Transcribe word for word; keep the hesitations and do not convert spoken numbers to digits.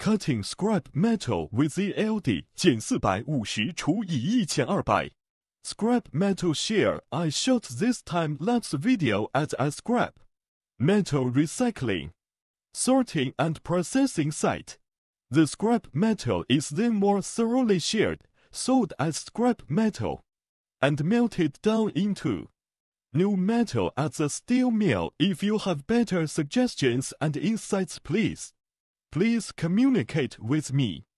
Cutting scrap metal with the L D 减四百五十除以一千二百。Scrap Metal Shear. I shot this time-lapse video at a scrap metal recycling, sorting and processing site. The scrap metal is then more thoroughly sheared, sold as scrap metal, and melted down into new metal at the steel mill. If you have better suggestions and insights, please, please communicate with me.